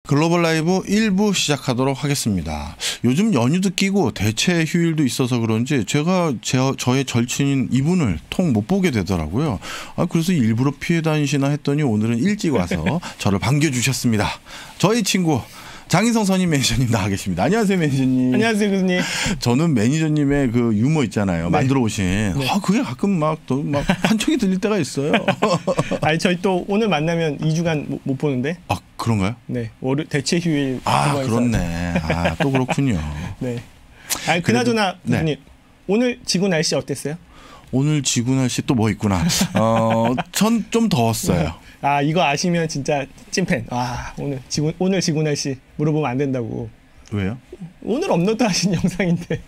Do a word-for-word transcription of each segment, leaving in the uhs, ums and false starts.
글로벌 라이브 일 부 시작하도록 하겠습니다. 요즘 연휴도 끼고 대체 휴일도 있어서 그런지 제가 제, 저의 절친인 이분을 통 못 보게 되더라고요. 아, 그래서 일부러 피해 다니시나 했더니 오늘은 일찍 와서 저를 반겨주셨습니다. 저희 친구 장인성 선임 매니저님 나와 계십니다. 안녕하세요, 매니저님. 안녕하세요, 교수님. 저는 매니저님의 그 유머 있잖아요. 네. 만들어 오신. 네. 아, 그게 가끔 막 또 막 한청이 들릴 때가 있어요. 아니, 저희 또 오늘 만나면 이 주간 못, 못 보는데. 아, 그런가요? 네. 월요 대체 휴일. 아, 그렇네. 아, 또 그렇군요. 네. 아니, 그나저나 그래도, 교수님. 네. 오늘 지구 날씨 어땠어요? 오늘 지구 날씨 또 뭐 있구나. 어, 전 좀 더웠어요. 아, 이거 아시면 진짜 찐팬. 와, 오늘 지구 오늘 지구 날씨 물어보면 안 된다고. 왜요? 오늘 업로드 하신 영상인데.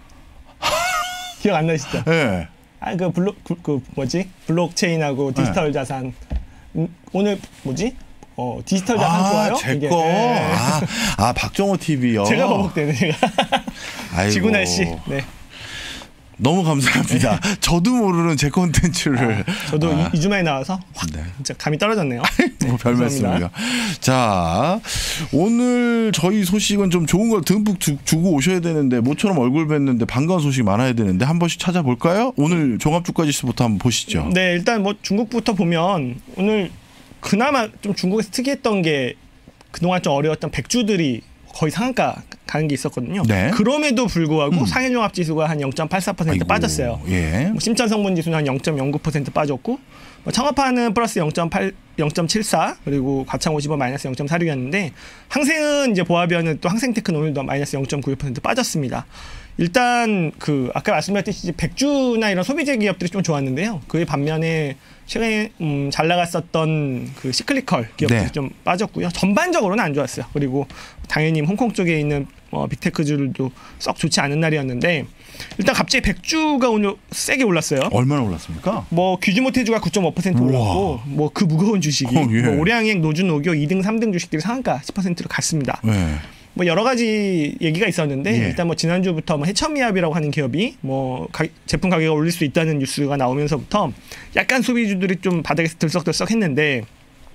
기억 안 나시죠? 네. 아, 그 블록 그, 그 뭐지? 블록체인하고 디지털 네. 자산. 음, 오늘 뭐지? 어, 디지털 자산 아, 좋아요? 제 이게. 거. 네. 아, 아, 박정호 티비요. 제가 버벅대네, 제가. 아이고. 지구 날씨. 네. 너무 감사합니다. 네. 저도 모르는 제 콘텐츠를. 아, 저도 아. 이 주 만에 나와서 확 네. 진짜 감이 떨어졌네요. 뭐 별 말씀이요. 자, 오늘 저희 소식은 좀 좋은 걸 듬뿍 주, 주고 오셔야 되는데 모처럼 얼굴 뵀는데 반가운 소식 많아야 되는데 한 번씩 찾아볼까요? 오늘 종합주가지수부터 한번 보시죠. 네, 일단 뭐 중국부터 보면 오늘 그나마 좀 중국에서 특이했던 게 그동안 좀 어려웠던 백주들이 거의 상한가 가는 게 있었거든요. 네. 그럼에도 불구하고 음. 상해종합지수가 한 영 점 팔사 퍼센트 아이고, 빠졌어요. 예. 뭐 심천성분지수는 한 영 점 영구 퍼센트 빠졌고 뭐 창업화는 플러스 영 점 팔, 영 점 칠사 그리고 과창오십은 마이너스 영 점 사육이었는데 항생은 이제 보아비어는 또 항생테크는 오늘도 마이너스 영 점 구일 퍼센트 빠졌습니다. 일단 그 아까 말씀드렸듯이 백주나 이런 소비재 기업들이 좀 좋았는데요. 그에 반면에 최근에 음, 잘 나갔었던 그 시클리컬 기업들이 네. 좀 빠졌고요. 전반적으로는 안 좋았어요. 그리고 당연히 홍콩 쪽에 있는 어, 빅테크주들도 썩 좋지 않은 날이었는데 일단 갑자기 백주가 오늘 세게 올랐어요. 얼마나 올랐습니까? 뭐 귀주모테주가 구 점 오 퍼센트 올랐고 뭐 그 무거운 주식이 어, 예. 뭐 오량행, 노준, 노교 이 등 삼 등 주식들이 상한가 십 퍼센트로 갔습니다. 네. 뭐 여러 가지 얘기가 있었는데 예. 일단 뭐 지난주부터 뭐 해천미합이라고 하는 기업이 뭐 가, 제품 가격을 올릴 수 있다는 뉴스가 나오면서부터 약간 소비주들이 좀 바닥에서 들썩들썩했는데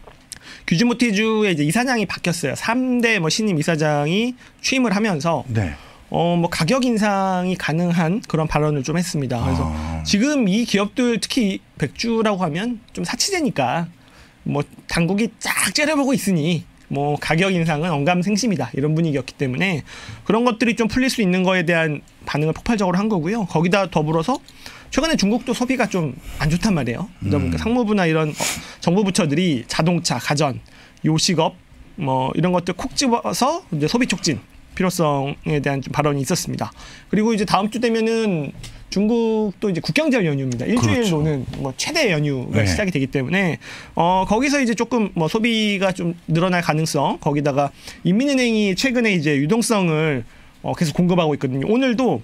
규즈모티주의 이제 이사장이 바뀌었어요. 삼 대 뭐 신임 이사장이 취임을 하면서 네. 어 뭐 가격 인상이 가능한 그런 발언을 좀 했습니다. 그래서 아. 지금 이 기업들 특히 백주라고 하면 좀 사치제니까 뭐 당국이 쫙 째려보고 있으니 뭐 가격 인상은 언감생심이다 이런 분위기였기 때문에 그런 것들이 좀 풀릴 수 있는 거에 대한 반응을 폭발적으로 한 거고요. 거기다 더불어서 최근에 중국도 소비가 좀 안 좋단 말이에요. 그러다 보니까 음. 상무부나 이런 정부 부처들이 자동차, 가전, 요식업 뭐 이런 것들 콕 집어서 이제 소비 촉진 필요성에 대한 좀 발언이 있었습니다. 그리고 이제 다음 주 되면은 중국도 이제 국경절 연휴입니다. 일주일 그렇죠. 노는 뭐 최대 연휴가 네. 시작이 되기 때문에 어 거기서 이제 조금 뭐 소비가 좀 늘어날 가능성 거기다가 인민은행이 최근에 이제 유동성을 어 계속 공급하고 있거든요. 오늘도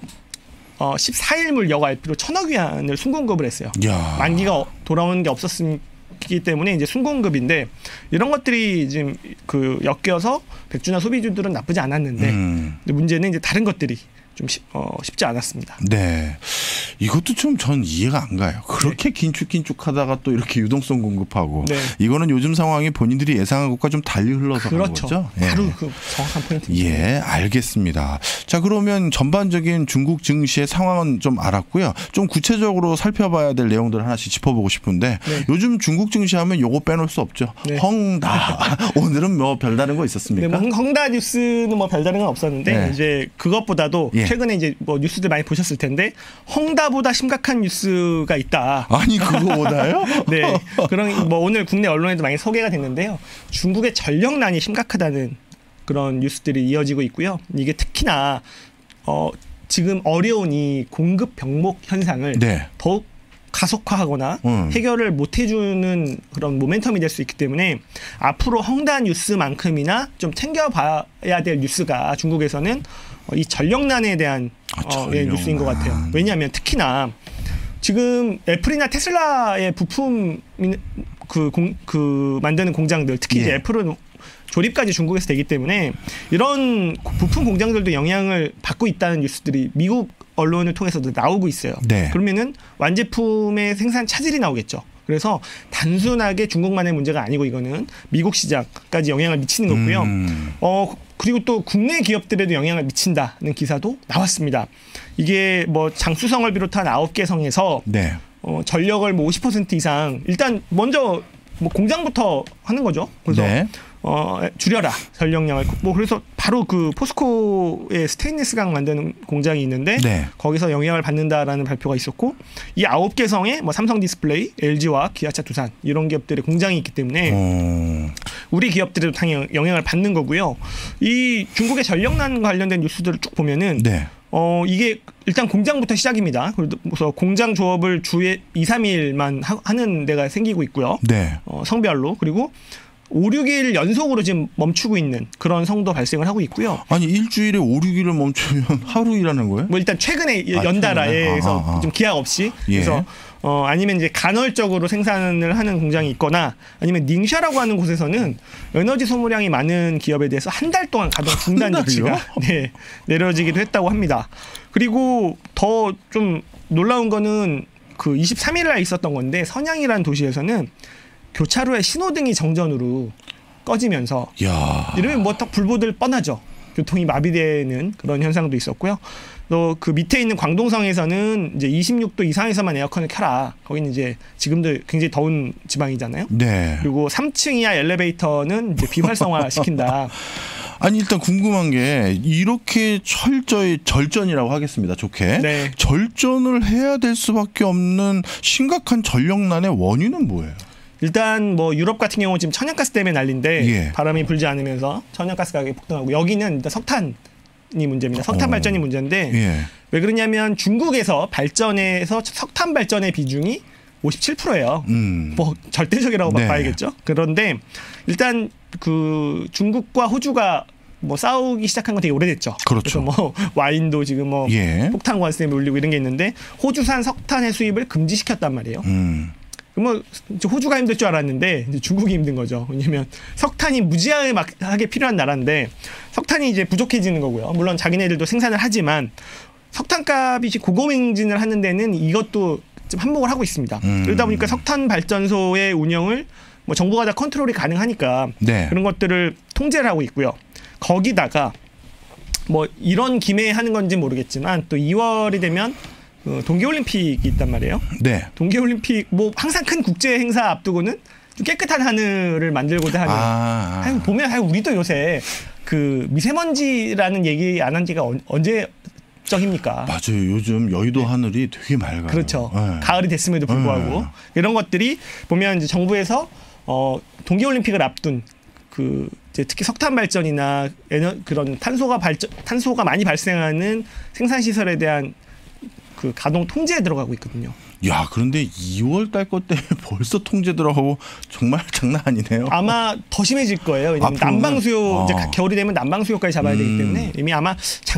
어 십사 일물 여가알피로 천억 위안을 순공급을 했어요. 야. 만기가 돌아오는 게 없었기 때문에 이제 순공급인데 이런 것들이 지금 그 엮여서 백주나 소비주들은 나쁘지 않았는데 음. 근데 문제는 이제 다른 것들이 좀 쉽, 어, 쉽지 않았습니다. 네, 이것도 좀 전 이해가 안 가요. 그렇게 네. 긴축긴축하다가 또 이렇게 유동성 공급하고 네. 이거는 요즘 상황이 본인들이 예상한 것과 좀 달리 흘러서 그렇죠. 그런 거죠. 바로 예. 그 정확한 포인트입니다. 예, 알겠습니다. 자, 그러면 전반적인 중국 증시의 상황은 좀 알았고요. 좀 구체적으로 살펴봐야 될 내용들을 하나씩 짚어보고 싶은데 네. 요즘 중국 증시하면 요거 빼놓을 수 없죠. 네. 헝다. 오늘은 뭐 별다른 거 있었습니까? 네, 뭐 헝다 뉴스는 뭐 별다른 건 없었는데 네. 이제 그것보다도 예. 최근에 이제 뭐 뉴스들 많이 보셨을 텐데 헝다보다 심각한 뉴스가 있다. 아니 그거보다요? 네. 그런 뭐 오늘 국내 언론에도 많이 소개가 됐는데요. 중국의 전력난이 심각하다는 그런 뉴스들이 이어지고 있고요. 이게 특히나 어 지금 어려운 이 공급 병목 현상을 네. 더욱 가속화하거나 음. 해결을 못 해주는 그런 모멘텀이 될 수 있기 때문에 앞으로 헝다 뉴스만큼이나 좀 챙겨봐야 될 뉴스가 중국에서는 이 전력난에 대한 아, 어, 예, 뉴스인 것 같아요. 왜냐하면 특히나 지금 애플이나 테슬라의 부품 그, 공, 그 만드는 공장들 특히 예. 이제 애플은 조립까지 중국에서 되기 때문에 이런 부품 공장들도 영향을 받고 있다는 뉴스들이 미국 언론을 통해서도 나오고 있어요. 네. 그러면은 완제품의 생산 차질이 나오겠죠. 그래서 단순하게 중국만의 문제가 아니고 이거는 미국 시장까지 영향을 미치는 거고요. 음. 어 그리고 또 국내 기업들에도 영향을 미친다는 기사도 나왔습니다. 이게 뭐 장수성을 비롯한 아홉 개 성에서 네. 어, 전력을 뭐 오십 퍼센트 이상 일단 먼저 뭐 공장부터 하는 거죠. 그래서 네. 어, 줄여라 전력량을. 뭐 그래서 바로 그 포스코의 스테인리스 강 만드는 공장이 있는데 네. 거기서 영향을 받는다라는 발표가 있었고 이 아홉 개 성에 뭐 삼성 디스플레이, 엘지와 기아차, 두산 이런 기업들의 공장이 있기 때문에 오. 우리 기업들에도 당연히 영향을 받는 거고요. 이 중국의 전력난 관련된 뉴스들을 쭉 보면은. 네. 어, 이게 일단 공장부터 시작입니다. 그래서 공장 조업을 주에 이, 삼 일만 하, 하는 데가 생기고 있고요. 네. 어, 성별로. 그리고 오, 육 일 연속으로 지금 멈추고 있는 그런 성도 발생을 하고 있고요. 아니 일주일에 오, 육 일을 멈추면 하루 일하는 거예요? 뭐 일단 최근에 아, 연달아에서 아, 아, 아. 좀 기약 없이 예. 그래서 어, 아니면 이제 간헐적으로 생산을 하는 공장이 있거나 아니면 닝샤라고 하는 곳에서는 에너지 소모량이 많은 기업에 대해서 한 달 동안 가동 중단 조치가 네, 내려지기도 했다고 합니다. 그리고 더 좀 놀라운 거는 그 이십삼 일 날 있었던 건데 선양이라는 도시에서는 교차로에 신호등이 정전으로 꺼지면서 야. 이러면 뭐 딱 불보듯 뻔하죠. 교통이 마비되는 그런 현상도 있었고요. 또 그 밑에 있는 광동성에서는 이제 이십육 도 이상에서만 에어컨을 켜라. 거기는 이제 지금도 굉장히 더운 지방이잖아요. 네. 그리고 삼 층 이하 엘리베이터는 이제 비활성화 시킨다. 아니 일단 궁금한 게 이렇게 철저히 절전이라고 하겠습니다. 좋게. 네. 절전을 해야 될 수밖에 없는 심각한 전력난의 원인은 뭐예요? 일단 뭐 유럽 같은 경우 지금 천연가스 때문에 난리인데 예. 바람이 불지 않으면서 천연가스 가격이 폭등하고 여기는 일단 석탄이 문제입니다. 석탄 어. 발전이 문제인데 예. 왜 그러냐면 중국에서 발전에서 석탄 발전의 비중이 오십칠 퍼센트예요. 음. 뭐 절대적이라고 네. 봐야겠죠. 그런데 일단 그 중국과 호주가 뭐 싸우기 시작한 건 되게 오래됐죠. 그렇죠. 그래서 뭐 와인도 지금 뭐 예. 폭탄 관세 때문에 올리고 이런 게 있는데 호주산 석탄의 수입을 금지시켰단 말이에요. 음. 그러면 호주가 힘들 줄 알았는데 이제 중국이 힘든 거죠. 왜냐하면 석탄이 무지하게 필요한 나라인데 석탄이 이제 부족해지는 거고요. 물론 자기네들도 생산을 하지만 석탄값이 고공행진을 하는 데는 이것도 좀 한몫을 하고 있습니다. 음. 그러다 보니까 석탄 발전소의 운영을 뭐 정부가 다 컨트롤이 가능하니까 네. 그런 것들을 통제를 하고 있고요. 거기다가 뭐 이런 김에 하는 건지 모르겠지만 또 이월이 되면 어, 동계올림픽이 있단 말이에요. 네. 동계올림픽 뭐 항상 큰 국제 행사 앞두고는 좀 깨끗한 하늘을 만들고자 하는. 아, 아. 보면 우리도 요새 그 미세먼지라는 얘기 안 한 지가 언제 적입니까? 맞아요. 요즘 여의도 네. 하늘이 되게 맑아요. 그렇죠. 네. 가을이 됐음에도 불구하고 네. 이런 것들이 보면 이제 정부에서 어, 동계올림픽을 앞둔 그 이제 특히 석탄 발전이나 에너, 그런 탄소가 발전 탄소가 많이 발생하는 생산 시설에 대한 그 가동 통제에 들어가고 있거든요. 야, 그런데 이월 달 것 때문에 벌써 통제 들어가고 정말 장난 아니네요. 아마 더 심해질 거예요. 왜냐면 난방 수요 아. 이제 겨울이 되면 난방 수요까지 잡아야 음. 되기 때문에 이미 아마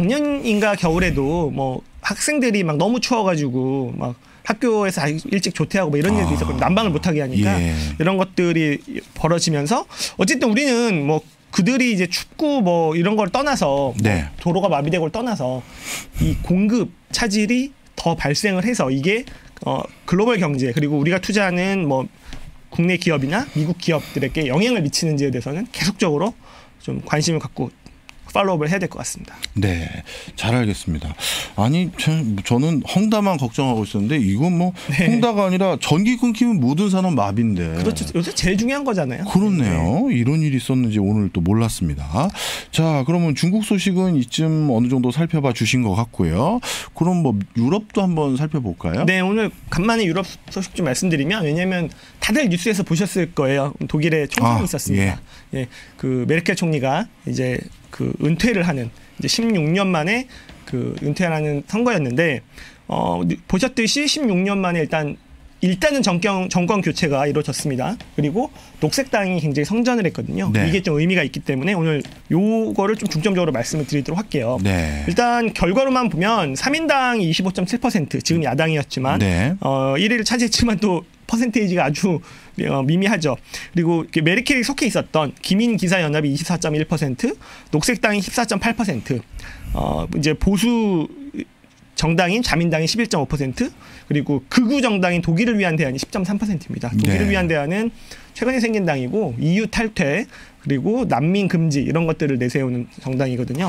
작년인가 겨울에도 뭐 학생들이 막 너무 추워가지고 막 학교에서 일찍 조퇴하고 뭐 이런 일도 아. 있었거든요. 난방을 못하게 하니까 예. 이런 것들이 벌어지면서 어쨌든 우리는 뭐 그들이 이제 춥고 뭐 이런 걸 떠나서 네. 뭐 도로가 마비되고를 떠나서 이 공급 차질이 더 발생을 해서 이게 어, 글로벌 경제 그리고 우리가 투자하는 뭐 국내 기업이나 미국 기업들에게 영향을 미치는지에 대해서는 계속적으로 좀 관심을 갖고 팔로우업을 해야 될 것 같습니다. 네, 잘 알겠습니다. 아니 저, 저는 헝다만 걱정하고 있었는데 이건 뭐 네. 헝다가 아니라 전기 끊기면 모든 산업 마비인데. 그렇죠. 요새 제일 중요한 거잖아요. 그렇네요. 네. 이런 일이 있었는지 오늘 또 몰랐습니다. 자, 그러면 중국 소식은 이쯤 어느 정도 살펴봐 주신 것 같고요. 그럼 뭐 유럽도 한번 살펴볼까요? 네, 오늘 간만에 유럽 소식 좀 말씀드리면 왜냐하면 다들 뉴스에서 보셨을 거예요. 독일에 총선이 아, 있었습니다. 예. 예, 그 메르켈 총리가 이제 그 은퇴를 하는 이제 십육 년 만에 그 은퇴하는 선거였는데 어, 보셨듯이 십육 년 만에 일단 일단은 정권 정권 교체가 이루어졌습니다. 그리고 녹색당이 굉장히 성전을 했거든요. 네. 이게 좀 의미가 있기 때문에 오늘 요거를 좀 중점적으로 말씀을 드리도록 할게요. 네. 일단 결과로만 보면 삼인당이 이십오 점 칠 퍼센트 지금 야당이었지만 네. 어, 일 위를 차지했지만 또 퍼센테이지가 아주 어, 미미하죠. 그리고 메르켈이 속해 있었던 기민기사연합이 이십사 점 일 퍼센트, 녹색당이 십사 점 팔 퍼센트, 어, 이제 보수 정당인 자민당이 십일 점 오 퍼센트 그리고 극우 정당인 독일을 위한 대안이 십 점 삼 퍼센트입니다. 독일을 네. 위한 대안은 최근에 생긴 당이고 이유 탈퇴 그리고 난민 금지 이런 것들을 내세우는 정당이거든요.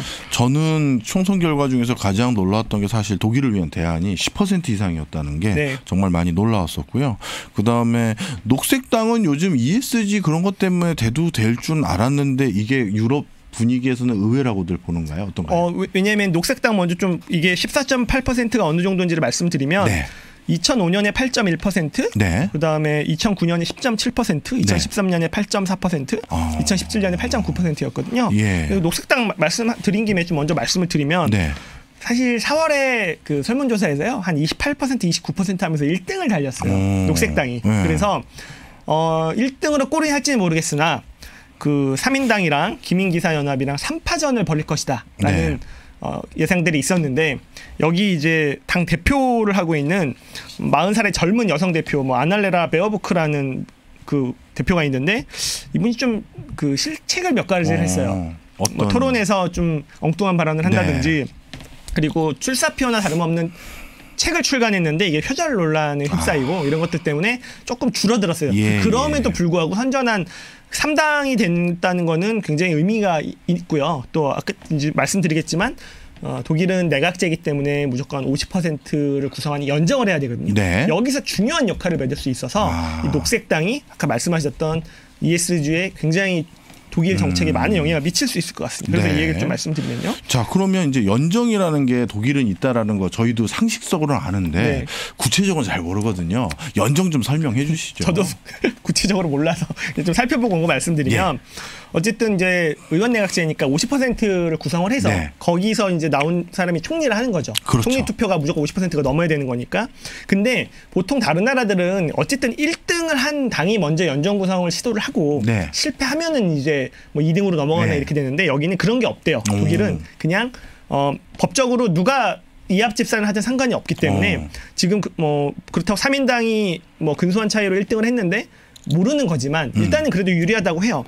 저는 총선 결과 중에서 가장 놀라웠던 게 사실 독일을 위한 대안이 십 퍼센트 이상이었다는 게 네. 정말 많이 놀라웠었고요. 그다음에 녹색당은 요즘 이에스지 그런 것 때문에 대두 될 줄 알았는데 이게 유럽 분위기에서는 의외라고들 보는가요? 어떤가요? 어, 왜냐하면 녹색당 먼저 좀 이게 십사 점 팔 퍼센트가 어느 정도인지를 말씀드리면 네. 이천오 년에 팔 점 일 퍼센트, 네. 그다음에 이천구 년에 십 점 칠 퍼센트, 이천십삼 년에 팔 점 사 퍼센트, 어. 이천십칠 년에 팔 점 구 퍼센트였거든요. 예. 녹색당 말씀 드린 김에 좀 먼저 말씀을 드리면 네. 사실 사월에 그 설문조사에서요 한 이십팔 퍼센트, 이십구 퍼센트 하면서 일 등을 달렸어요. 오. 녹색당이. 네. 그래서 어, 일 등으로 꼴이 할지는 모르겠으나 그 사민당이랑 기민기사연합이랑 삼 파전을 벌일 것이다라는 네. 어, 예상들이 있었는데 여기 이제 당 대표를 하고 있는 마흔 살의 젊은 여성 대표 뭐 아날레라 베어부크라는 그 대표가 있는데 이분이 좀 그 실책을 몇 가지를 했어요. 어떤... 뭐 토론에서 좀 엉뚱한 발언을 한다든지 네. 그리고 출사표나 다름없는 책을 출간했는데 이게 표절 논란에 휩싸이고 아. 이런 것들 때문에 조금 줄어들었어요. 예, 그럼에도 예. 불구하고 선전한 삼 당이 된다는 거는 굉장히 의미가 있고요. 또 아까 이제 말씀드리겠지만 어, 독일은 내각제이기 때문에 무조건 오십 퍼센트를 구성하는 연정을 해야 되거든요. 네. 여기서 중요한 역할을 맡을 수 있어서 아. 이 녹색당이 아까 말씀하셨던 이에스지에 굉장히 독일 정책에 음. 많은 영향을 미칠 수 있을 것 같습니다. 그래서 네. 이 얘기를 좀 말씀드리면요. 자, 그러면 이제 연정이라는 게 독일은 있다라는 거 저희도 상식적으로는 아는데 네. 구체적으로 잘 모르거든요. 연정 좀 설명해 주시죠. 저도 구체적으로 몰라서 좀 살펴보고 온 거 말씀드리면 예. 어쨌든 이제 의원 내각제니까 오십 퍼센트를 구성을 해서 네. 거기서 이제 나온 사람이 총리를 하는 거죠. 그렇죠. 총리 투표가 무조건 오십 퍼센트가 넘어야 되는 거니까. 근데 보통 다른 나라들은 어쨌든 일 등을 한 당이 먼저 연정 구성을 시도를 하고 네. 실패하면은 이제 뭐 이 등으로 넘어가나 네. 이렇게 되는데 여기는 그런 게 없대요. 오. 독일은 그냥 어, 법적으로 누가 이합 집산을 하든 상관이 없기 때문에 어. 지금 그, 뭐 그렇다고 사민당이 뭐 근소한 차이로 일 등을 했는데 모르는 거지만 일단은 그래도 유리하다고 해요.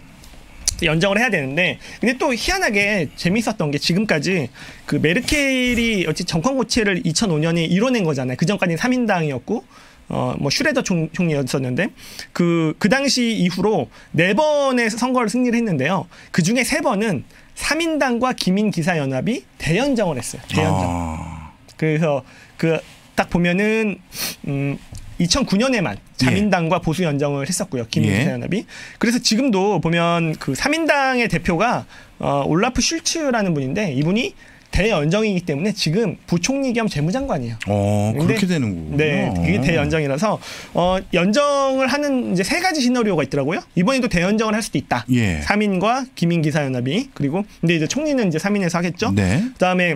연정을 해야 되는데 근데 또 희한하게 재밌었던 게 지금까지 그 메르켈이 어찌 정권 교체를 이천오 년에 이뤄낸 거잖아요. 그 전까지는 사민당이었고 어 뭐 슈레더 총, 총리였었는데 그 그 당시 이후로 네 번의 선거를 승리를 했는데요. 그 중에 세 번은 사민당과 기민기사연합이 대연정을 했어요. 대연정. 아. 그래서 그 딱 보면은 음. 이천구 년에만 자민당과 예. 보수 연정을 했었고요. 기민기사연합이. 예. 그래서 지금도 보면 그 사민당의 대표가 어, 올라프 슐츠라는 분인데 이분이 대연정이기 때문에 지금 부총리 겸 재무장관이에요. 어, 그렇게 되는 거군요. 네, 그게 대연정이라서 어, 연정을 하는 이제 세 가지 시나리오가 있더라고요. 이번에도 대연정을 할 수도 있다. 예. 사민과 기민기사연합이 그리고 근데 이제 총리는 이제 사민에서 하겠죠. 네. 그다음에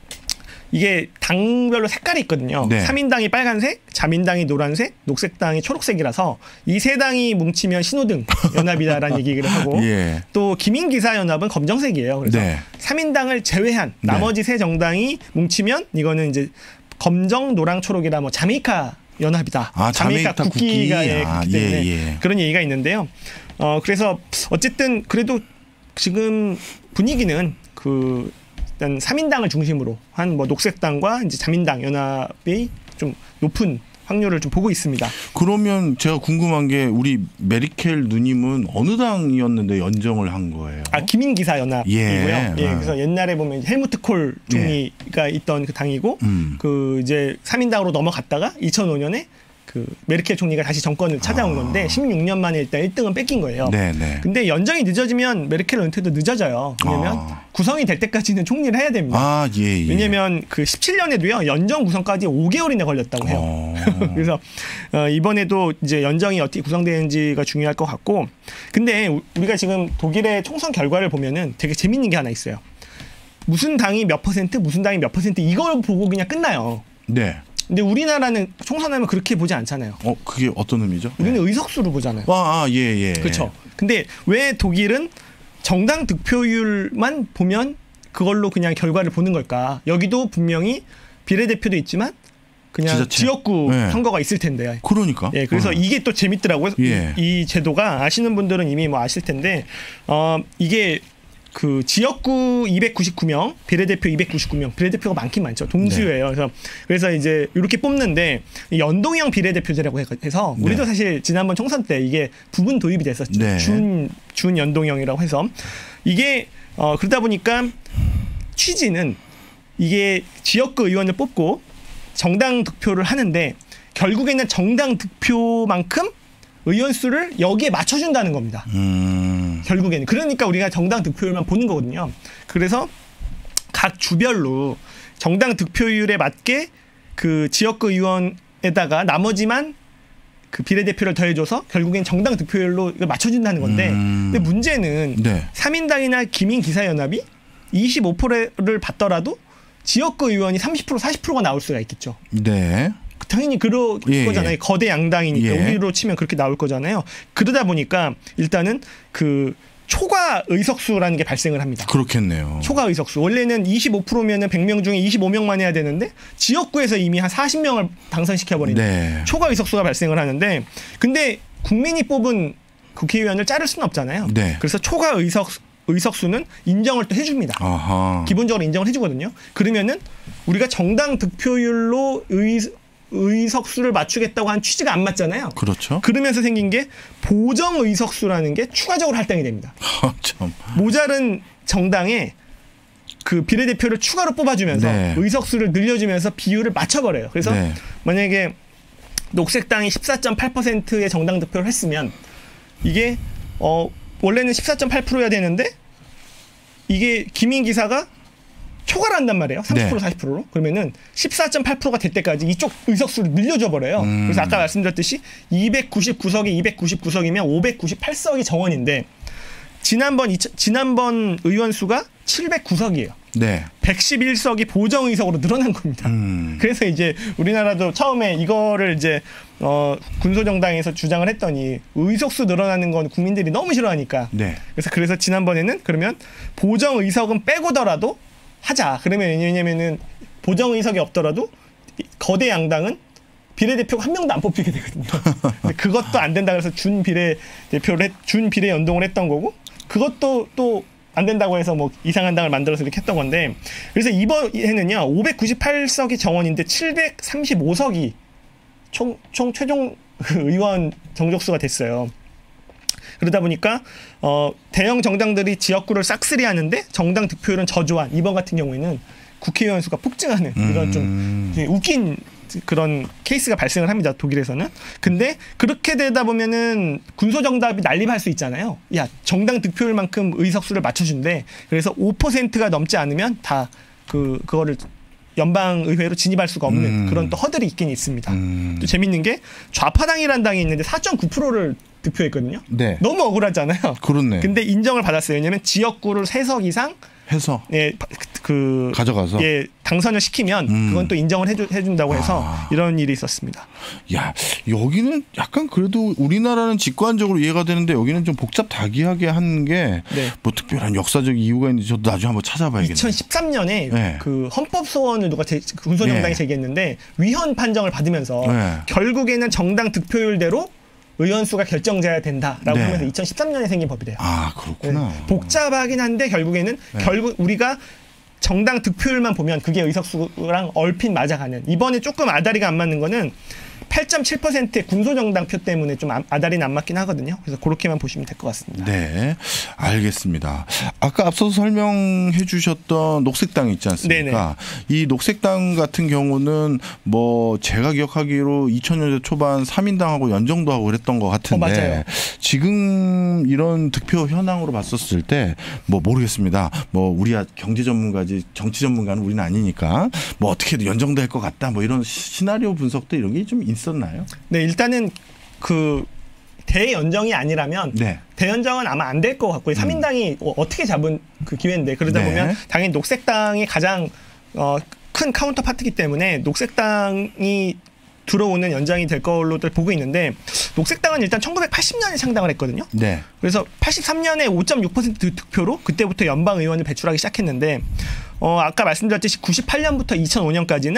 이게 당별로 색깔이 있거든요. 네. 사민당이 빨간색, 자민당이 노란색, 녹색당이 초록색이라서 이 세 당이 뭉치면 신호등 연합이다라는 얘기를 하고 예. 또 기민기사연합은 검정색이에요. 그래서 네. 사민당을 제외한 나머지 네. 세 정당이 뭉치면 이거는 이제 검정, 노랑, 초록이라 뭐 자메이카 연합이다. 아, 자메이카, 자메이카 국기가 국기. 예, 아, 때문에 예, 예. 그런 얘기가 있는데요. 어, 그래서 어쨌든 그래도 지금 분위기는 그 일단 사민당을 중심으로 한 뭐 녹색당과 이제 자민당 연합이 좀 높은 확률을 좀 보고 있습니다. 그러면 제가 궁금한 게 우리 메르켈 누님은 어느 당이었는데 연정을 한 거예요? 아, 기민기사 연합이고요. 예. 예. 그래서 옛날에 보면 헬무트 콜 총리가 예. 있던 그 당이고 음. 그 이제 사민당으로 넘어갔다가 이천오 년에 그 메르켈 총리가 다시 정권을 찾아온 건데 아. 십육 년 만에 일단 일 등은 뺏긴 거예요. 네네. 근데 연정이 늦어지면 메르켈 은퇴도 늦어져요. 왜냐면 아. 구성이 될 때까지는 총리를 해야 됩니다. 아, 예, 예. 왜냐면 그 십칠 년에도요 연정 구성까지 오 개월이나 걸렸다고 해요. 아. 그래서 어, 이번에도 이제 연정이 어떻게 구성되는지가 중요할 것 같고, 근데 우리가 지금 독일의 총선 결과를 보면은 되게 재밌는 게 하나 있어요. 무슨 당이 몇 퍼센트, 무슨 당이 몇 퍼센트 이걸 보고 그냥 끝나요. 네. 근데 우리나라는 총선하면 그렇게 보지 않잖아요. 어, 그게 어떤 의미죠? 우리는 네. 의석수로 보잖아요. 아, 아, 예, 예. 그렇죠. 근데 왜 독일은 정당 득표율만 보면 그걸로 그냥 결과를 보는 걸까? 여기도 분명히 비례대표도 있지만 그냥 지자체. 지역구 네. 선거가 있을 텐데. 그러니까. 예, 그래서 어. 이게 또 재밌더라고요. 예. 이, 이 제도가 아시는 분들은 이미 뭐 아실 텐데, 어, 이게 그 지역구 이백구십구 명, 비례대표 이백구십구 명, 비례대표가 많긴 많죠. 동수예요. 네. 그래서 그래서 이제 이렇게 뽑는데 연동형 비례대표제라고 해서 우리도 네. 사실 지난번 총선 때 이게 부분 도입이 됐었죠. 네. 준, 준 연동형이라고 해서 이게 어, 그러다 보니까 취지는 이게 지역구 의원을 뽑고 정당 득표를 하는데 결국에는 정당 득표만큼 의원 수를 여기에 맞춰준다는 겁니다. 음. 결국에는. 그러니까 우리가 정당 득표율만 보는 거거든요. 그래서 각 주별로 정당 득표율에 맞게 그 지역구 의원에다가 나머지만 그 비례대표를 더해줘서 결국엔 정당 득표율로 이걸 맞춰준다는 건데 음. 근데 문제는 네. 삼인당이나 기민기사연합이 이십오 퍼센트를 받더라도 지역구 의원이 삼십 퍼센트, 사십 퍼센트가 나올 수가 있겠죠. 네. 당연히 그럴 예, 거잖아요. 예. 거대 양당이니까 예. 우리로 치면 그렇게 나올 거잖아요. 그러다 보니까 일단은 그 초과 의석수라는 게 발생을 합니다. 그렇겠네요. 초과 의석수. 원래는 이십오 퍼센트면은 백 명 중에 이십오 명만 해야 되는데 지역구에서 이미 한 사십 명을 당선시켜버리는 네. 초과 의석수가 발생을 하는데 근데 국민이 뽑은 국회의원을 자를 수는 없잖아요. 네. 그래서 초과 의석 의석수는 인정을 또 해줍니다. 아하. 기본적으로 인정을 해주거든요. 그러면은 우리가 정당 득표율로 의 의석수를 맞추겠다고 한 취지가 안 맞잖아요. 그렇죠. 그러면서 생긴 게 보정 의석수라는 게 추가적으로 할당이 됩니다. 참. 모자른 정당에 그 비례대표를 추가로 뽑아주면서 네. 의석수를 늘려주면서 비율을 맞춰버려요. 그래서 네. 만약에 녹색당이 십사 점 팔 퍼센트의 정당 득표를 했으면 이게 어 원래는 십사 점 팔 퍼센트여야 되는데 이게 기민기사가 초과를 한단 말이에요. 삼십 퍼센트, 네. 사십 퍼센트로. 그러면은 십사 점 팔 퍼센트가 될 때까지 이쪽 의석수를 늘려줘 버려요. 음. 그래서 아까 말씀드렸듯이 이백구십구 석이 이백구십구 석이면 오백구십팔 석이 정원인데 지난번 지난번 의원 수가 칠백구 석이에요. 네. 백십일 석이 보정 의석으로 늘어난 겁니다. 음. 그래서 이제 우리나라도 처음에 이거를 이제 어, 군소정당에서 주장을 했더니 의석수 늘어나는 건 국민들이 너무 싫어하니까. 네. 그래서 그래서 지난번에는 그러면 보정 의석은 빼고더라도 하자. 그러면 왜냐면은 보정 의석이 없더라도 거대 양당은 비례대표가 한 명도 안 뽑히게 되거든요. 근데 그것도 안 된다 그래서 준 비례대표를 했, 준 비례 연동을 했던 거고 그것도 또 안 된다고 해서 뭐 이상한 당을 만들어서 이렇게 했던 건데 그래서 이번에는요 오백구십팔 석이 정원인데 칠백삼십오 석이 총, 총 최종 의원 정족수가 됐어요. 그러다 보니까 어, 대형 정당들이 지역구를 싹쓸이 하는데 정당 득표율은 저조한 이번 같은 경우에는 국회의원 수가 폭증하는 이런 좀 웃긴 그런 케이스가 발생을 합니다. 독일에서는. 근데 그렇게 되다 보면은 군소정당이 난립할 수 있잖아요. 야 정당 득표율만큼 의석수를 맞춰준대. 그래서 오 퍼센트가 넘지 않으면 다 그 그거를 연방의회로 진입할 수가 없는 음. 그런 또 허들이 있긴 있습니다. 음. 또 재밌는 게 좌파당이라는 당이 있는데 사 점 구 퍼센트를 득표했거든요. 네. 너무 억울하잖아요. 그렇네. 근데 인정을 받았어요. 왜냐하면 지역구를 세 석 이상 해서 예, 그 가져가서 예, 당선을 시키면 음. 그건 또 인정을 해주, 해준다고 해서 아. 이런 일이 있었습니다. 야 여기는 약간 그래도 우리나라는 직관적으로 이해가 되는데 여기는 좀 복잡다기하게 한 게 뭐 네. 특별한 역사적 이유가 있는지 저도 나중에 한번 찾아봐야겠네요. 이천십삼 년에 네. 그 헌법 소원을 누가 제, 군소정당이 네. 제기했는데 위헌 판정을 받으면서 네. 결국에는 정당 득표율대로 의원 수가 결정돼야 된다라고 네. 하면서 이천십삼 년에 생긴 법이래요. 아 그렇구나. 네. 복잡하긴 한데 결국에는 네. 결국 우리가 정당 득표율만 보면 그게 의석수랑 얼핏 맞아가는. 이번에 조금 아다리가 안 맞는 거는 팔 점 칠 퍼센트의 군소정당 표 때문에 좀 아다리는 안 맞긴 하거든요. 그래서 그렇게만 보시면 될 것 같습니다. 네, 알겠습니다. 아까 앞서서 설명해 주셨던 녹색당 있지 않습니까? 네네. 이 녹색당 같은 경우는 뭐 제가 기억하기로 이천 년대 초반 삼인당하고 연정도 하고 그랬던 것 같은데 어, 맞아요. 지금 이런 득표 현황으로 봤었을 때 뭐 모르겠습니다. 뭐 우리야 경제 전문가지 정치 전문가는 우리는 아니니까 뭐 어떻게든 연정도 할 것 같다. 뭐 이런 시나리오 분석도 이런 게 좀 있었나요? 네, 일단은 그 대연정이 아니라면 네. 대연정은 아마 안 될 것 같고 음. 삼인당이 어떻게 잡은 그 기회인데 그러다 네. 보면 당연히 녹색당이 가장 어, 큰 카운터 파트이기 때문에 녹색당이 들어오는 연장이 될 걸로들 보고 있는데 녹색당은 일단 천구백팔십 년에 창당을 했거든요. 네. 그래서 팔십삼 년에 오 점 육 퍼센트 득표로 그때부터 연방 의원을 배출하기 시작했는데 어, 아까 말씀드렸듯이 구십팔 년부터 이천오 년까지는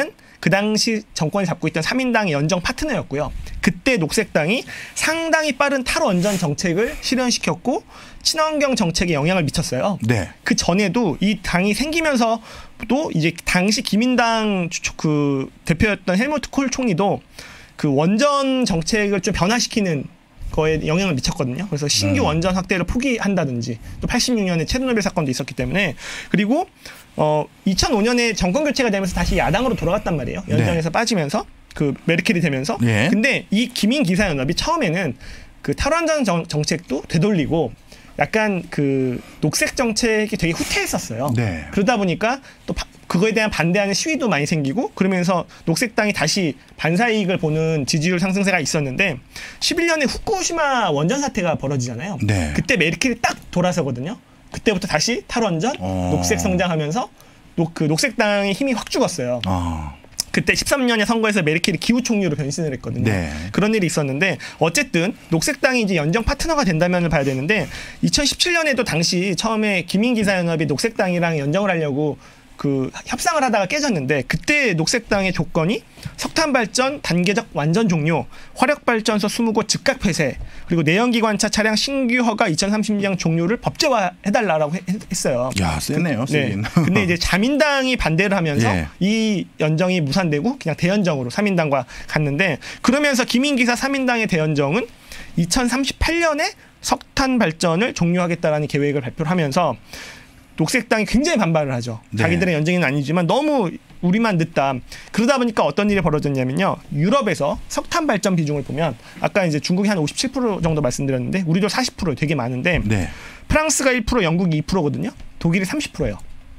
그 당시 정권을 잡고 있던 삼인당의 연정 파트너였고요. 그때 녹색당이 상당히 빠른 탈원전 정책을 실현시켰고 친환경 정책에 영향을 미쳤어요. 네. 그 전에도 이 당이 생기면서도 이제 당시 기민당 그 대표였던 헬무트 콜 총리도 그 원전 정책을 좀 변화시키는 거에 영향을 미쳤거든요. 그래서 신규 음. 원전 확대를 포기한다든지 또 팔십육 년에 체르노빌 사건도 있었기 때문에 그리고 어 이천오 년에 정권 교체가 되면서 다시 야당으로 돌아갔단 말이에요. 연정에서 네. 빠지면서 그 메르켈이 되면서. 네. 근데 이 기민 기사 연합이 처음에는 그 탈원전 정, 정책도 되돌리고 약간 그 녹색 정책이 되게 후퇴했었어요. 네. 그러다 보니까 또 바, 그거에 대한 반대하는 시위도 많이 생기고 그러면서 녹색당이 다시 반사이익을 보는 지지율 상승세가 있었는데 십일 년에 후쿠시마 원전 사태가 벌어지잖아요. 네. 그때 메르켈이 딱 돌아서거든요. 그때부터 다시 탈원전, 어. 녹색 성장하면서 녹, 그 녹색당의 힘이 확 죽었어요. 어. 그때 십삼 년의 선거에서 메르켈이 기후 총리로 변신을 했거든요. 네. 그런 일이 있었는데 어쨌든 녹색당이 이제 연정 파트너가 된다면을 봐야 되는데 이천십칠 년에도 당시 처음에 기민기사연합이 녹색당이랑 연정을 하려고 그 협상을 하다가 깨졌는데 그때 녹색당의 조건이 석탄 발전 단계적 완전 종료, 화력 발전소 이십 곳 즉각 폐쇄, 그리고 내연기관차 차량 신규 허가 이천삼십 년 종료를 법제화해달라고 했어요. 야, 세네요. 네. 근데 이제 자민당이 반대를 하면서 예. 이 연정이 무산되고 그냥 대연정으로 삼인당과 갔는데 그러면서 기민기사 삼인당의 대연정은 이천삼십팔 년에 석탄 발전을 종료하겠다라는 계획을 발표를 하면서 녹색당이 굉장히 반발을 하죠. 네. 자기들의 연정은 아니지만 너무 우리만 늦다. 그러다 보니까 어떤 일이 벌어졌냐면요. 유럽에서 석탄 발전 비중을 보면 아까 이제 중국이 한 오십칠 퍼센트 정도 말씀드렸는데 우리도 사십 퍼센트 되게 많은데 네. 프랑스가 일 퍼센트, 영국이 이 퍼센트거든요. 독일이 삼십 퍼센트예요.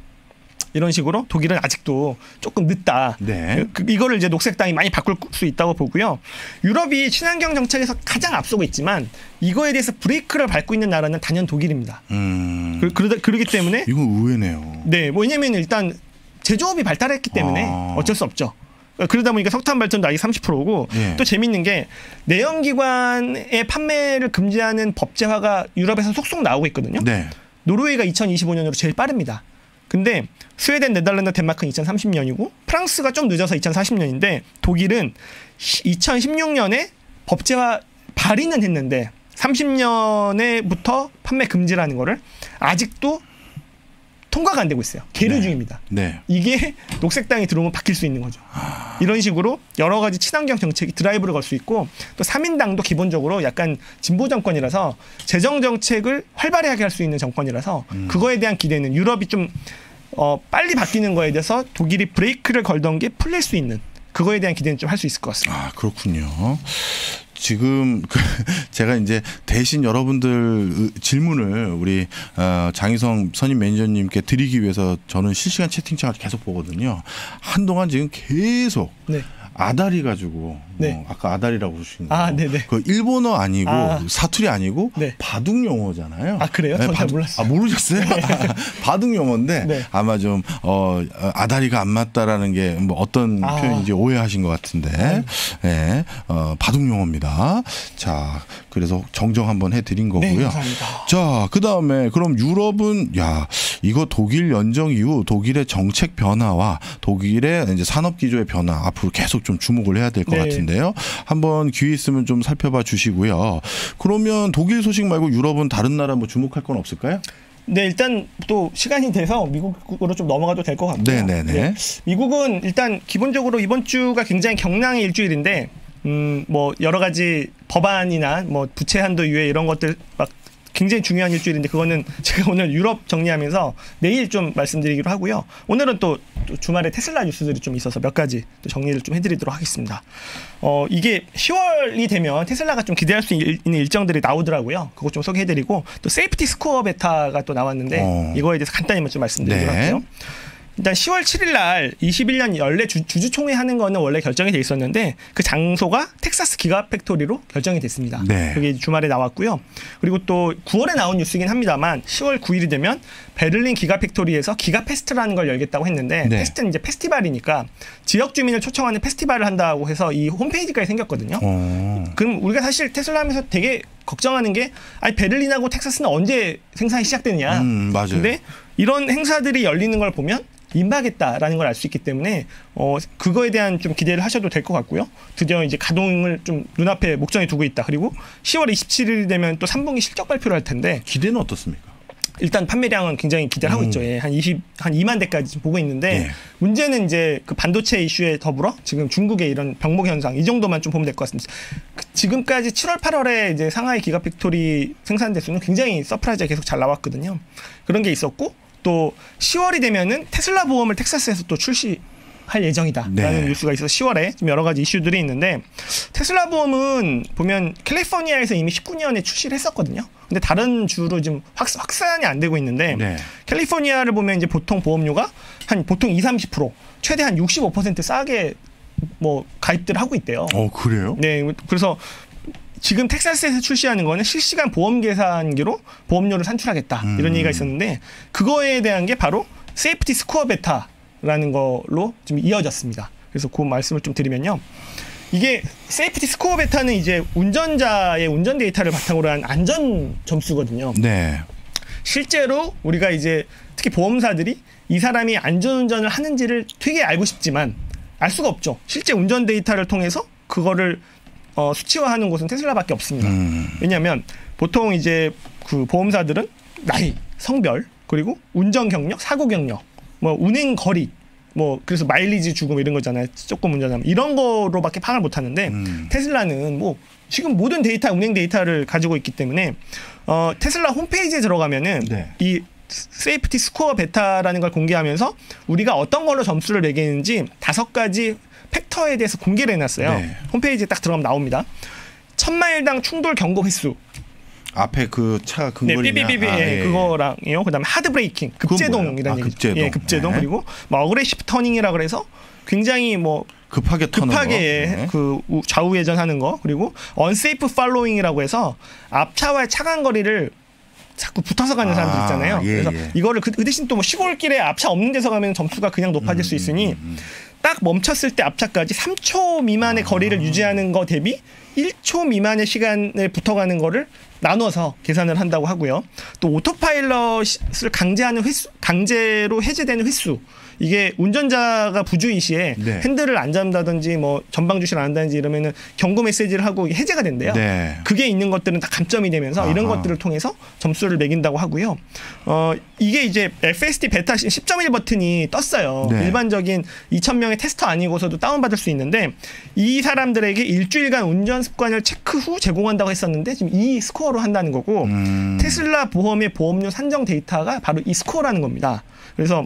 이런 식으로 독일은 아직도 조금 늦다. 네. 그, 이거를 이제 녹색당이 많이 바꿀 수 있다고 보고요. 유럽이 친환경 정책에서 가장 앞서고 있지만 이거에 대해서 브레이크를 밟고 있는 나라는 단연 독일입니다. 음. 그, 그러다, 그러기 때문에 이건 의외네요. 네, 왜냐하면 일단 제조업이 발달했기 때문에 아. 어쩔 수 없죠. 그러다 보니까 석탄 발전도 아직 삼십 퍼센트고 네. 또 재밌는 게 내연기관의 판매를 금지하는 법제화가 유럽에서 속속 나오고 있거든요. 네. 노르웨이가 이천이십오 년으로 제일 빠릅니다. 근데 스웨덴, 네덜란드, 덴마크는 이천삼십 년이고 프랑스가 좀 늦어서 이천사십 년인데 독일은 이천십육 년에 법제화 발의는 했는데 삼십 년에부터 판매 금지라는 거를 아직도 통과가 안 되고 있어요. 계류 네. 중입니다. 네. 이게 녹색당이 들어오면 바뀔 수 있는 거죠. 아... 이런 식으로 여러 가지 친환경 정책이 드라이브를 걸 수 있고 또 삼인당도 기본적으로 약간 진보 정권이라서 재정 정책을 활발하게 할 수 있는 정권이라서 음. 그거에 대한 기대는 유럽이 좀 어, 빨리 바뀌는 거에 대해서 독일이 브레이크를 걸던 게 풀릴 수 있는 그거에 대한 기대는 좀 할 수 있을 것 같습니다. 아, 그렇군요. 지금 제가 이제 대신 여러분들 질문을 우리 장희성 선임 매니저님께 드리기 위해서 저는 실시간 채팅창을 계속 보거든요. 한동안 지금 계속 네. 아다리 가지고 네. 어, 아까 아다리라고 부르신 거. 아, 네네. 그 일본어 아니고 아. 사투리 아니고 네. 바둑 용어잖아요. 아 그래요? 네, 잘 몰랐어요. 아 모르셨어요? 네. 바둑 용어인데 네. 아마 좀 어, 아다리가 안 맞다라는 게 뭐 어떤 아. 표현인지 오해하신 것 같은데, 네. 네. 어, 바둑 용어입니다. 자, 그래서 정정 한번 해드린 거고요. 네, 감사합니다. 자, 그 다음에 그럼 유럽은 야 이거 독일 연정 이후 독일의 정책 변화와 독일의 이제 산업 기조의 변화 앞으로 계속 좀 주목을 해야 될 것 네. 같은데요. 한번 기회 있으면 좀 살펴봐 주시고요. 그러면 독일 소식 말고 유럽은 다른 나라 뭐 주목할 건 없을까요? 네, 일단 또 시간이 돼서 미국으로 좀 넘어가도 될 것 같고요. 네네네. 네. 미국은 일단 기본적으로 이번 주가 굉장히 경랑의 일주일인데, 음, 뭐 여러 가지 법안이나 뭐 부채 한도 유예 이런 것들 막 굉장히 중요한 일주일인데 그거는 제가 오늘 유럽 정리하면서 내일 좀 말씀드리기로 하고요. 오늘은 또, 또 주말에 테슬라 뉴스들이 좀 있어서 몇 가지 또 정리를 좀 해드리도록 하겠습니다. 어, 이게 시월이 되면 테슬라가 좀 기대할 수 있는 일정들이 나오더라고요. 그거 좀 소개해드리고 또 세이프티 스코어 베타가 또 나왔는데 어. 이거에 대해서 간단히 좀 말씀드리도록 네. 할게요. 일단 시월 칠일 날 이십일 년 연례 주, 주주총회 하는 거는 원래 결정이 돼 있었는데 그 장소가 텍사스 기가팩토리로 결정이 됐습니다. 네. 그게 주말에 나왔고요. 그리고 또 구월에 나온 뉴스긴 합니다만 시월 구일이 되면 베를린 기가팩토리에서 기가페스트라는 걸 열겠다고 했는데 네. 페스트는 이제 페스티벌이니까 지역 주민을 초청하는 페스티벌을 한다고 해서 이 홈페이지까지 생겼거든요. 오. 그럼 우리가 사실 테슬라 하면서 되게 걱정하는 게 아니 베를린하고 텍사스는 언제 생산이 시작되느냐. 음, 맞아요. 근데 이런 행사들이 열리는 걸 보면 임하겠다라는 걸 알 수 있기 때문에 어 그거에 대한 좀 기대를 하셔도 될 것 같고요. 드디어 이제 가동을 좀 눈앞에 목전에 두고 있다. 그리고 시월 이십칠일이 되면 또 삼 분기 실적 발표를 할 텐데 기대는 어떻습니까? 일단 판매량은 굉장히 기대를 하고 음. 있죠. 예, 한 이십, 한 이만 대까지 지금 보고 있는데 예. 문제는 이제 그 반도체 이슈에 더불어 지금 중국의 이런 병목 현상 이 정도만 좀 보면 될 것 같습니다. 그 지금까지 칠월, 팔월에 이제 상하이 기가팩토리 생산 대수는 굉장히 서프라이즈가 계속 잘 나왔거든요. 그런 게 있었고 또 시월이 되면은 테슬라 보험을 텍사스에서 또 출시 할 예정이다라는 네. 뉴스가 있어서 시월에 좀 여러 가지 이슈들이 있는데 테슬라 보험은 보면 캘리포니아에서 이미 십구 년에 출시를 했었거든요. 근데 다른 주로 좀 확, 확산이 안 되고 있는데 네. 캘리포니아를 보면 이제 보통 보험료가 한 보통 이십, 삼십 퍼센트 최대 한 육십오 퍼센트 싸게 뭐 가입들 하고 있대요. 어 그래요? 네, 그래서 지금 텍사스에서 출시하는 거는 실시간 보험 계산기로 보험료를 산출하겠다 음. 이런 얘기가 있었는데 그거에 대한 게 바로 세이프티 스코어 베타라는 걸로 좀 이어졌습니다. 그래서 그 말씀을 좀 드리면요. 이게 세이프티 스코어 베타는 이제 운전자의 운전 데이터를 바탕으로 한 안전 점수거든요. 네. 실제로 우리가 이제 특히 보험사들이 이 사람이 안전운전을 하는지를 되게 알고 싶지만 알 수가 없죠. 실제 운전 데이터를 통해서 그거를 어, 수치화하는 곳은 테슬라밖에 없습니다. 음. 왜냐하면 보통 이제 그 보험사들은 나이, 성별, 그리고 운전 경력, 사고 경력, 뭐 운행 거리, 뭐 그래서 마일리지 주고 이런 거잖아요. 조금 운전하면 이런 거로밖에 파악을 못 하는데 음. 테슬라는 뭐 지금 모든 데이터, 운행 데이터를 가지고 있기 때문에 어, 테슬라 홈페이지에 들어가면은 네. 이 세이프티 스코어 베타라는 걸 공개하면서 우리가 어떤 걸로 점수를 매기는지 다섯 가지 팩터에 대해서 공개를 해놨어요. 네. 홈페이지에 딱 들어가면 나옵니다. 천마일당 충돌 경고 횟수. 앞에 그 차가 네, 근거리냐? 삐삐삐삐 아, 예, 예. 그거랑요. 그다음에 하드 브레이킹, 그건 급제동이라는 뭐예요? 아, 얘기죠. 급제동. 예, 급제동. 네. 그리고 뭐 어그레시브 터닝이라 그래서 굉장히 뭐 급하게 터는 급하게 거. 네. 그 우- 좌우 회전하는 거. 그리고 언세이프 팔로잉이라고 해서 앞차와의 차간 거리를 자꾸 붙어서 가는 아, 사람들 있잖아요. 예, 그래서 예. 이거를 그, 그 대신 또 뭐 시골길에 앞차 없는 데서 가면 점수가 그냥 높아질 수 있으니 음, 음, 음. 딱 멈췄을 때 앞차까지 삼 초 미만의 아. 거리를 유지하는 거 대비 일 초 미만의 시간에 붙어가는 거를 나눠서 계산을 한다고 하고요. 또 오토파일럿을 강제하는 횟수, 강제로 해제되는 횟수. 이게 운전자가 부주의 시에 네. 핸들을 안 잡는다든지 뭐 전방 주시를 안 한다든지 이러면은 경고 메시지를 하고 이게 해제가 된대요. 네. 그게 있는 것들은 다 감점이 되면서 이런 아하. 것들을 통해서 점수를 매긴다고 하고요. 어, 이게 이제 에프에스디 베타 십 점 일 버튼이 떴어요. 네. 일반적인 이천 명의 테스터 아니고서도 다운받을 수 있는데 이 사람들에게 일주일간 운전 습관을 체크 후 제공한다고 했었는데 지금 이 스코어로 한다는 거고 음. 테슬라 보험의 보험료 산정 데이터가 바로 이 스코어라는 겁니다. 그래서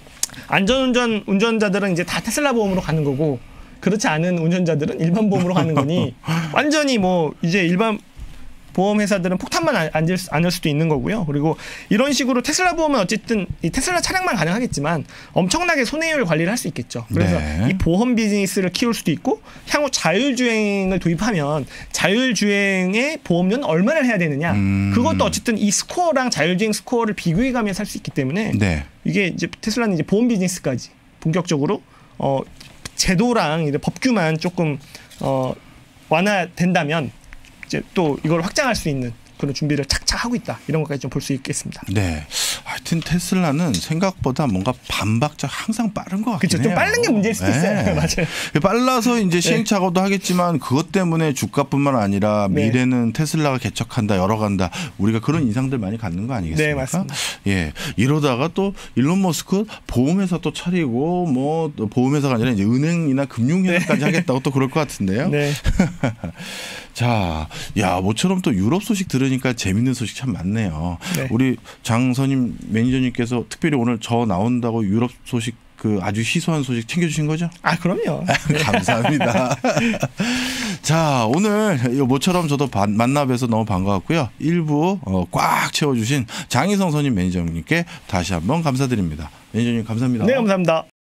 안전운전 운전자들은 이제 다 테슬라 보험으로 가는 거고 그렇지 않은 운전자들은 일반 보험으로 가는 거니 완전히 뭐 이제 일반 보험 회사들은 폭탄만 안- 안을 수- 안을 수도 있는 거고요. 그리고 이런 식으로 테슬라 보험은 어쨌든 이 테슬라 차량만 가능하겠지만 엄청나게 손해율 관리를 할 수 있겠죠. 그래서 네. 이 보험 비즈니스를 키울 수도 있고 향후 자율주행을 도입하면 자율주행의 보험료는 얼마를 해야 되느냐. 음. 그것도 어쨌든 이 스코어랑 자율주행 스코어를 비교해가면서 할 수 있기 때문에 네. 이게 이제 테슬라는 이제 보험 비즈니스까지 본격적으로 어 제도랑 이제 법규만 조금 어 완화된다면 이제 또 이걸 확장할 수 있는 그런 준비를 착착 하고 있다. 이런 것까지 좀 볼 수 있겠습니다. 네. 하여튼 테슬라는 생각보다 뭔가 반박자 항상 빠른 것 같긴 그렇죠. 해요. 좀 빠른 게 문제일 수도 있어요. 네. 맞아요. 빨라서 이제 시행착오도 하겠지만 그것 때문에 주가뿐만 아니라 네. 미래는 테슬라가 개척한다, 열어간다. 우리가 그런 인상들 많이 갖는 거 아니겠습니까? 네, 맞습니다. 예. 이러다가 또 일론 머스크 보험회사 또 차리고 뭐또 보험회사가 아니라 이제 은행이나 금융회사까지 하겠다고 또 그럴 것 같은데요. 네. 자, 야, 모처럼 또 유럽 소식 들으니까 재밌는 소식 참 많네요. 네. 우리 장선임 매니저님께서 특별히 오늘 저 나온다고 유럽 소식 그 아주 희소한 소식 챙겨주신 거죠? 아 그럼요. 감사합니다. 자, 오늘 이 모처럼 저도 반- 만나 뵈서 너무 반가웠고요. 일부 어, 꽉 채워주신 장희성 선임 매니저님께 다시 한번 감사드립니다. 매니저님 감사합니다. 네, 감사합니다.